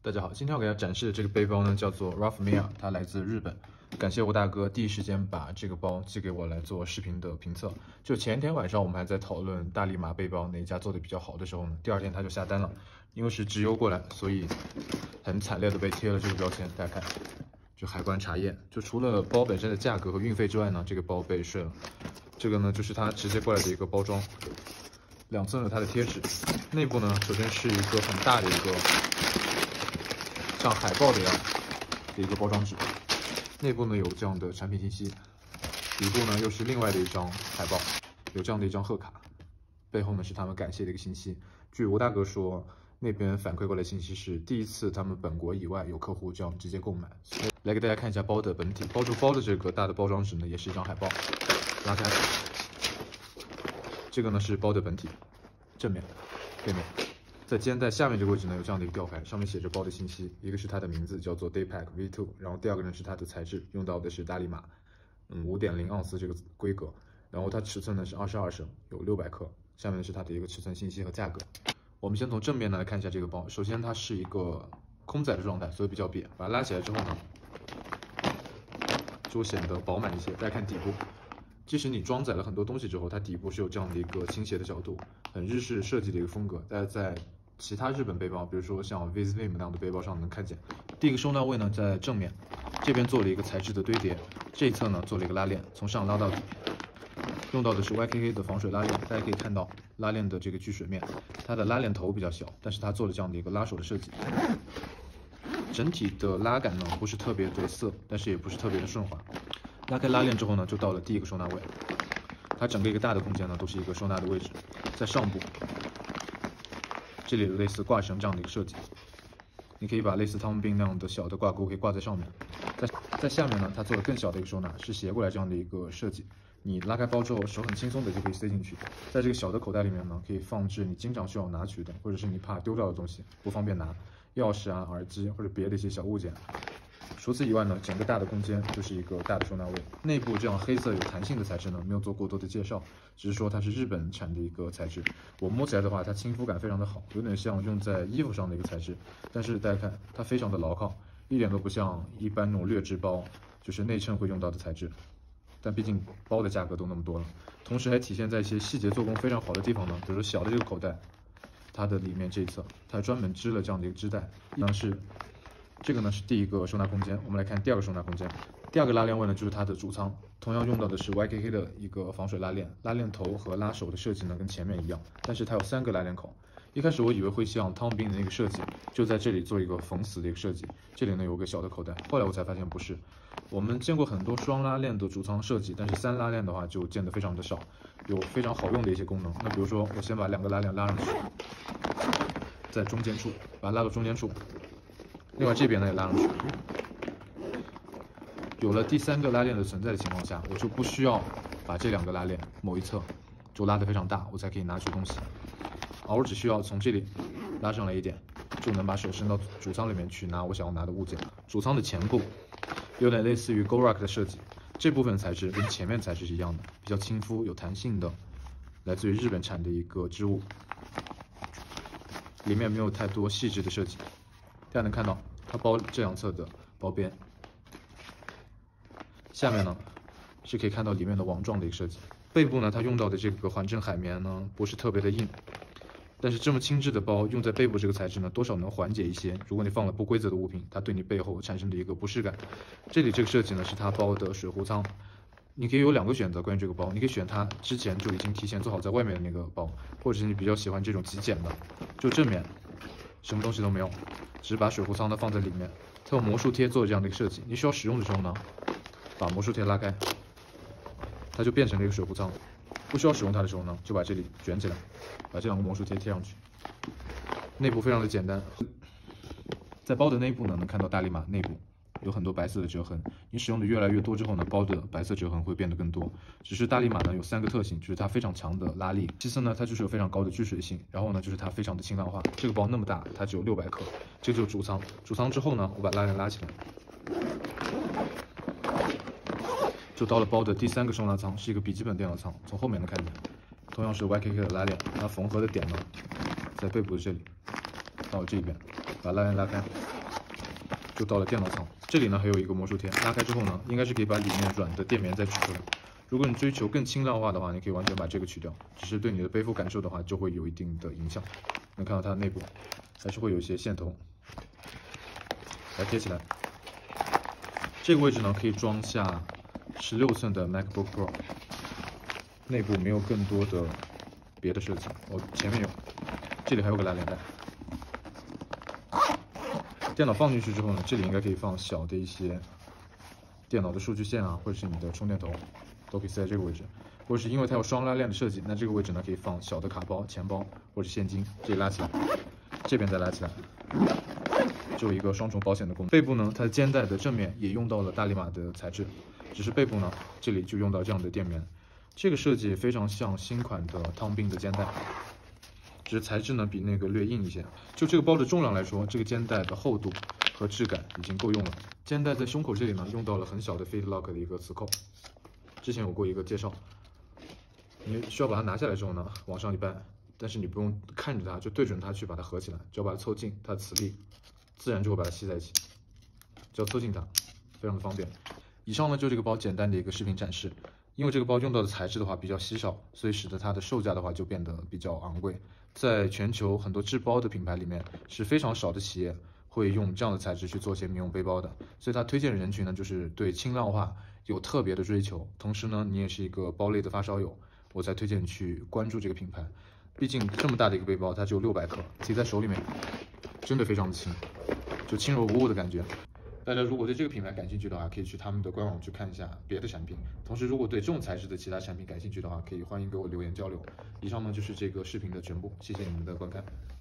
大家好，今天要给大家展示的这个背包呢，叫做 Ralph Mia， 它来自日本。感谢我大哥第一时间把这个包寄给我来做视频的评测。就前一天晚上我们还在讨论大力马背包哪一家做的比较好的时候呢，第二天他就下单了。因为是直邮过来，所以很惨烈的被贴了这个标签。大家看，就海关查验，就除了包本身的价格和运费之外呢，这个包被税了。这个呢就是它直接过来的一个包装，两侧有它的贴纸，内部呢首先是一个很大的一个像海报的一样的一个包装纸，内部呢有这样的产品信息，底部呢又是另外的一张海报，有这样的一张贺卡，背后呢是他们感谢的一个信息。据吴大哥说，那边反馈过来信息是第一次他们本国以外有客户这样直接购买。来给大家看一下包的本体，包住包的这个大的包装纸呢，也是一张海报，拉开，这个呢是包的本体，正面、背面。在肩带下面这个位置呢，有这样的一个吊牌，上面写着包的信息，一个是它的名字叫做 Daypack V2， 然后第二个呢是它的材质，用到的是大力马，5.0盎司这个规格，然后它尺寸呢是22升，有600克，下面是它的一个尺寸信息和价格。我们先从正面呢来看一下这个包，首先它是一个空载的状态，所以比较瘪，把它拉起来之后呢，就显得饱满一些。大家看底部。即使你装载了很多东西之后，它底部是有这样的一个倾斜的角度，很日式设计的一个风格。大家在其他日本背包，比如说像 Visvim 那样的背包上能看见。第一个收纳位呢在正面，这边做了一个材质的堆叠，这一侧呢做了一个拉链，从上拉到底，用到的是 YKK 的防水拉链。大家可以看到拉链的这个聚水面，它的拉链头比较小，但是它做了这样的一个拉手的设计。整体的拉感呢不是特别的涩，但是也不是特别的顺滑。拉开拉链之后呢，就到了第一个收纳位。它整个一个大的空间呢，都是一个收纳的位置。在上部，这里有类似挂绳这样的一个设计，你可以把类似汤姆兵那样的小的挂钩可以挂在上面。在下面呢，它做了更小的一个收纳，是斜过来这样的一个设计。你拉开包之后，手很轻松的就可以塞进去。在这个小的口袋里面呢，可以放置你经常需要拿取的，或者是你怕丢掉的东西，不方便拿，钥匙啊、耳机或者别的一些小物件。除此以外呢，整个大的空间就是一个大的收纳位。内部这样黑色有弹性的材质呢，没有做过多的介绍，只是说它是日本产的一个材质。我摸起来的话，它亲肤感非常的好，有点像用在衣服上的一个材质。但是大家看，它非常的牢靠，一点都不像一般那种劣质包，就是内衬会用到的材质。但毕竟包的价格都那么多了，同时还体现在一些细节做工非常好的地方呢，比如说小的这个口袋，它的里面这一侧，它专门织了这样的一个织带，这个呢是第一个收纳空间，我们来看第二个收纳空间。第二个拉链位呢就是它的主舱，同样用到的是 YKK 的一个防水拉链，拉链头和拉手的设计呢跟前面一样，但是它有3个拉链口。一开始我以为会像汤姆兵的那个设计，就在这里做一个缝死的一个设计，这里呢有个小的口袋，后来我才发现不是。我们见过很多双拉链的主舱设计，但是3拉链的话就见得非常的少，有非常好用的一些功能。那比如说我先把2个拉链拉上去，在中间处把它拉到中间处。另外这边呢也拉上去，有了第3个拉链的存在的情况下，我就不需要把这2个拉链某一侧就拉得非常大，我才可以拿取东西。而我只需要从这里拉上来一点，就能把手伸到主舱里面去拿我想要拿的物件。主舱的前部有点类似于 Gorak 的设计，这部分材质跟前面材质是一样的，比较亲肤有弹性的，来自于日本产的一个织物，里面没有太多细致的设计。大家能看到它包这2侧的包边，下面呢是可以看到里面的网状的一个设计。背部呢它用到的这个缓震海绵呢不是特别的硬，但是这么轻质的包用在背部这个材质呢多少能缓解一些，如果你放了不规则的物品，它对你背后产生的一个不适感。这里这个设计呢是它包的水壶舱，你可以有2个选择。关于这个包，你可以选它之前就已经提前做好在外面的那个包，或者是你比较喜欢这种极简的，就正面什么东西都没有，只是把水壶舱呢放在里面，它用魔术贴做这样的一个设计。你需要使用的时候呢，把魔术贴拉开，它就变成了一个水壶舱。不需要使用它的时候呢，就把这里卷起来，把这2个魔术贴贴上去。内部非常的简单，在包的内部呢，能看到大力马内部有很多白色的折痕。你使用的越来越多之后呢，包的白色折痕会变得更多。只是大力马呢有3个特性，就是它非常强的拉力，其次呢它就是有非常高的聚水性，然后呢就是它非常的轻量化。这个包那么大，它只有600克，这就是主舱。主舱之后呢，我把拉链拉起来，就到了包的第3个收纳舱，是一个笔记本电脑舱。从后面能看见，同样是 YKK 的拉链，它缝合的点呢在背部这里到这边。 把拉链拉开，就到了电脑舱。这里呢还有一个魔术贴，拉开之后呢，应该是可以把里面软的垫棉再取出来。如果你追求更轻量化的话，你可以完全把这个取掉，只是对你的背负感受的话就会有一定的影响。能看到它内部还是会有一些线头，来贴起来。这个位置呢可以装下16寸的 MacBook Pro， 内部没有更多的别的设计。前面有，这里还有个拉链带。电脑放进去之后呢，这里应该可以放小的一些电脑的数据线啊，或者是你的充电头，都可以塞在这个位置。或者是因为它有双拉链的设计，那这个位置呢可以放小的卡包、钱包或者现金，这里拉起来，这边再拉起来，就有一个双重保险的功能。背部呢，它的肩带的正面也用到了大力码的材质，只是背部呢这里就用到这样的垫棉。这个设计非常像新款的汤宾的肩带，只是材质呢比那个略硬一些。就这个包的重量来说，这个肩带的厚度和质感已经够用了。肩带在胸口这里呢用到了很小的 Fit Lock 的一个磁扣，之前有过一个介绍。你需要把它拿下来之后呢，往上一扳，但是你不用看着它，就对准它去把它合起来，只要把它凑近，它的磁力自然就会把它吸在一起。只要凑近它，非常的方便。以上呢就这个包简单的一个视频展示。因为这个包用到的材质的话比较稀少，所以使得它的售价的话就变得比较昂贵。在全球很多制包的品牌里面，是非常少的企业会用这样的材质去做些民用背包的。所以它推荐的人群呢，就是对轻量化有特别的追求，同时呢，你也是一个包类的发烧友。我才推荐你去关注这个品牌，毕竟这么大的一个背包，它只有600克，提在手里面真的非常的轻，就轻柔无物的感觉。大家如果对这个品牌感兴趣的话，可以去他们的官网去看一下别的产品。同时，如果对这种材质的其他产品感兴趣的话，可以欢迎给我留言交流。以上呢就是这个视频的全部，谢谢你们的观看。